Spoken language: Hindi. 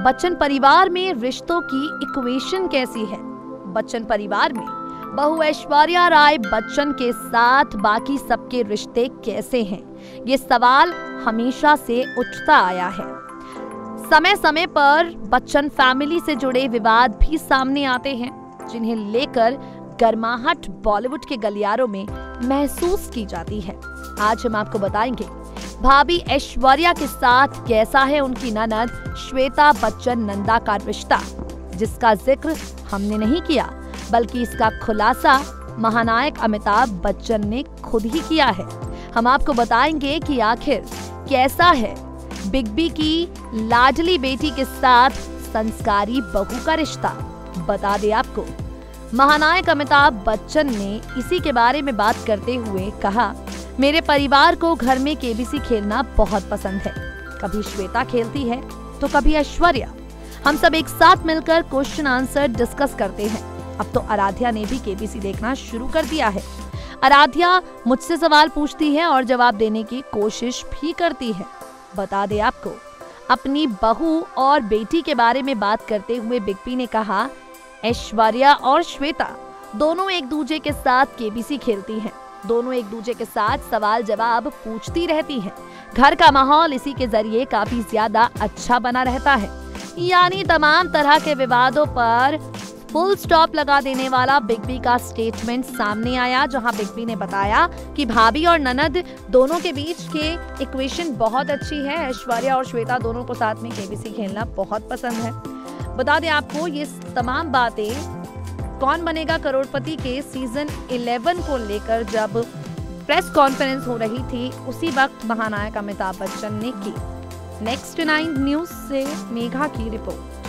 बच्चन परिवार में रिश्तों की इक्वेशन कैसी है? बच्चन परिवार में बहू ऐश्वर्या राय बच्चन के साथ बाकी सबके रिश्ते कैसे हैं? ये सवाल हमेशा से उठता आया है। समय समय पर बच्चन फैमिली से जुड़े विवाद भी सामने आते हैं, जिन्हें लेकर गर्माहट बॉलीवुड के गलियारों में महसूस की जाती है। आज हम आपको बताएंगे भाभी ऐश्वर्या के साथ कैसा है उनकी ननद श्वेता बच्चन नंदा का रिश्ता, जिसका जिक्र हमने नहीं किया, बल्कि इसका खुलासा महानायक अमिताभ बच्चन ने खुद ही किया है। हम आपको बताएंगे कि आखिर कैसा है बिग बी की लाडली बेटी के साथ संस्कारी बहू का रिश्ता। बता दें आपको, महानायक अमिताभ बच्चन ने इसी के बारे में बात करते हुए कहा, मेरे परिवार को घर में केबीसी खेलना बहुत पसंद है। कभी श्वेता खेलती है तो कभी ऐश्वर्या। हम सब एक साथ मिलकर क्वेश्चन आंसर डिस्कस करते हैं। अब तो आराध्या ने भी केबीसी देखना शुरू कर दिया है। आराध्या मुझसे सवाल पूछती है और जवाब देने की कोशिश भी करती है। बता दें आपको, अपनी बहू और बेटी के बारे में बात करते हुए बिग बी ने कहा, ऐश्वर्या और श्वेता दोनों एक दूसरे के साथ केबीसी खेलती हैं। दोनों एक दूसरे के साथ सवाल जवाब पूछती रहती हैं। घर का माहौल इसी के जरिए काफी ज्यादा अच्छा बना रहता है। यानी तमाम तरह के विवादों पर फुल स्टॉप लगा देने वाला बिग बी का स्टेटमेंट सामने आया, जहां बिग बी ने बताया कि भाभी और ननद दोनों के बीच के इक्वेशन बहुत अच्छी है। ऐश्वर्या और श्वेता दोनों को साथ में केबीसी खेलना बहुत पसंद है। बता दें आपको, ये तमाम बातें कौन बनेगा करोड़पति के सीजन 11 को लेकर जब प्रेस कॉन्फ्रेंस हो रही थी, उसी वक्त महानायक अमिताभ बच्चन ने की। नेक्स्ट 9 न्यूज से मेघा की रिपोर्ट।